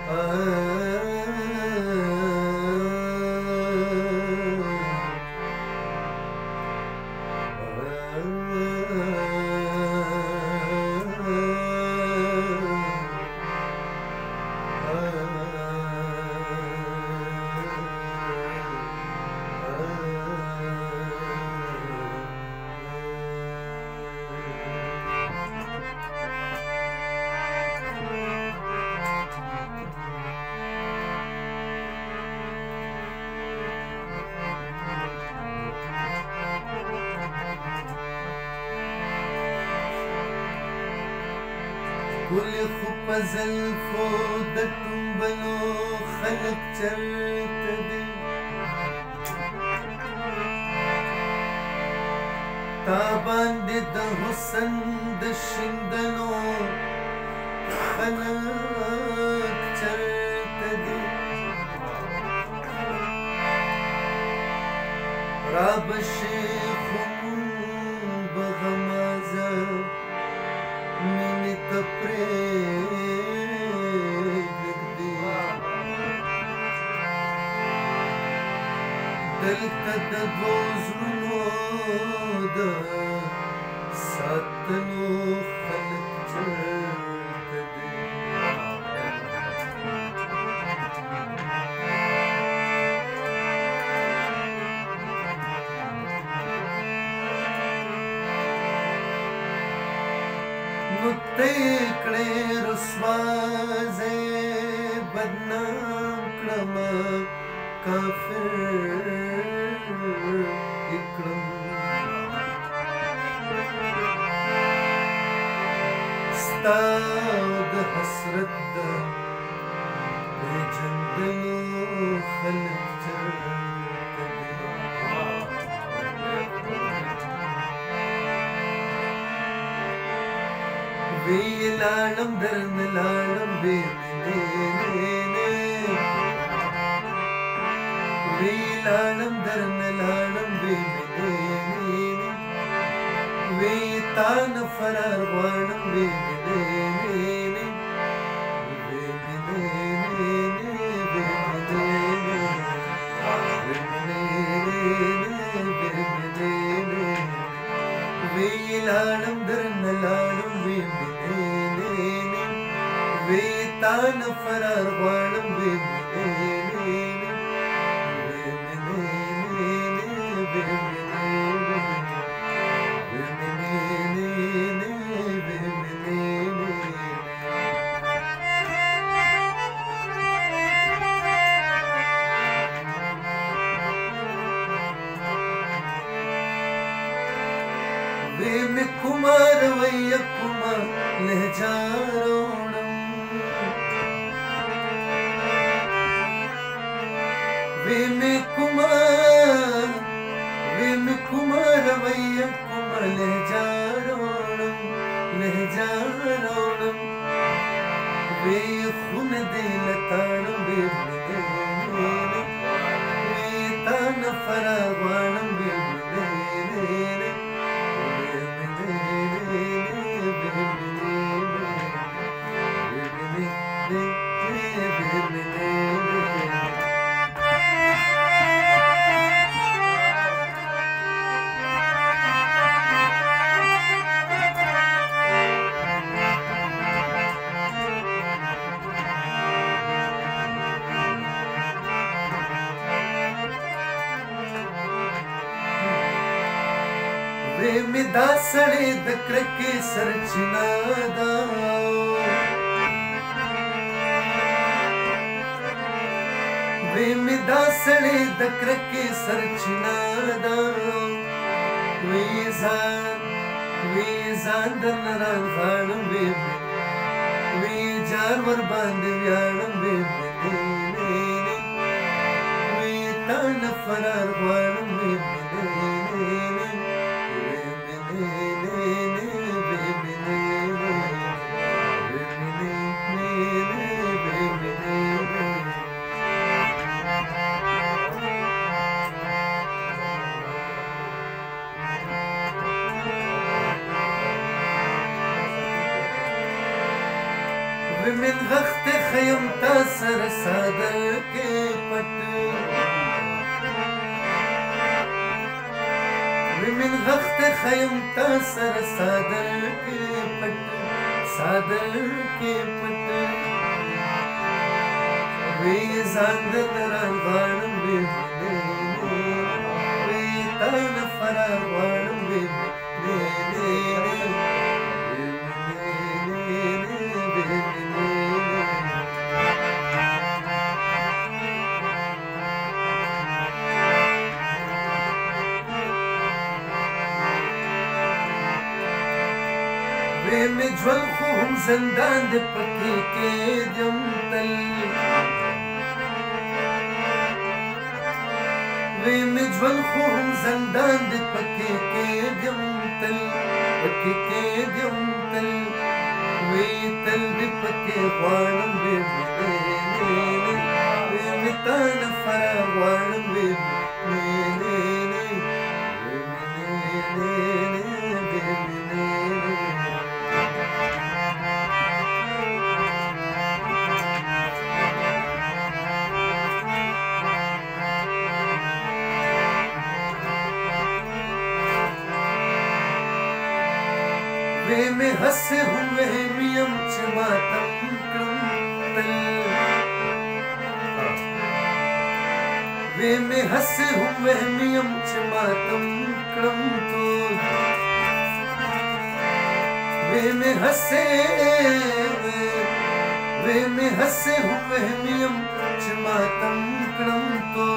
ولې خو په زلفو د ټومبلو خلک چرته دي تا باندې د حسن د شیندلو خلک چرته دي را بشي خو مونږ به غمازه مینې ته پرېږدي دلته د دوو زړونو د ساتلو خلک چرته دي نو ته یې کړې رسوا زه یې بدنام کړمه کافر یې کړم ستا د حسرت د پېژندلو خلک چرته دي وی لاړم درنه لاړم بې مینې وی لاړم درنه لاړم بې مینې وی تا نه فرار غواړم بې مینې وی لاړم درنه لاړم بې وی تا نه فرار غواړم بې وی مې کومه رویه کومه لهجه راوړم وی مې کومه رویه کومه لهجه راوړم وی خونه دې لتاړم وی تا نه فرار غواړم وی وی مې دا سړی د کرکې سرچینه ده وی مې دا سړی د کرکې سرچینه ده وی ځان درنه رانغاړم وی جار ورباندې ویاړم وی تا نه فرار غواړم من غخت خیم تا سر صادر کې پټ من غخت خیم تا سر صادر کې پټ صادر کې پټ وی ځان دران غاړم وی تان فرا غاړم وی میں جول خو هم زندان د پکې کې دم تل میں جول خو هم زندان د پکې کې دم تل پکې کې دم تل وی تل د پکې غواړم وی می تان فرا غواړم وی وی میں ہسے ہوئے میم چھ ماتم کرم تل وی میں ہسے ہوئے میم چھ ماتم کرم تو وی میں ہسے ہوئے میم چھ ماتم کرم تو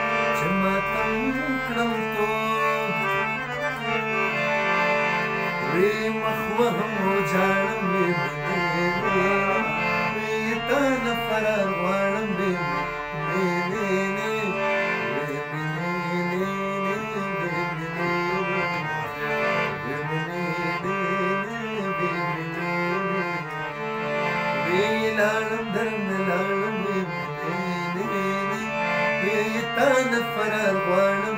وی مخوهم و جانم وی تان فرا غوانم وی لالم درن لالم وی تان فرا غوانم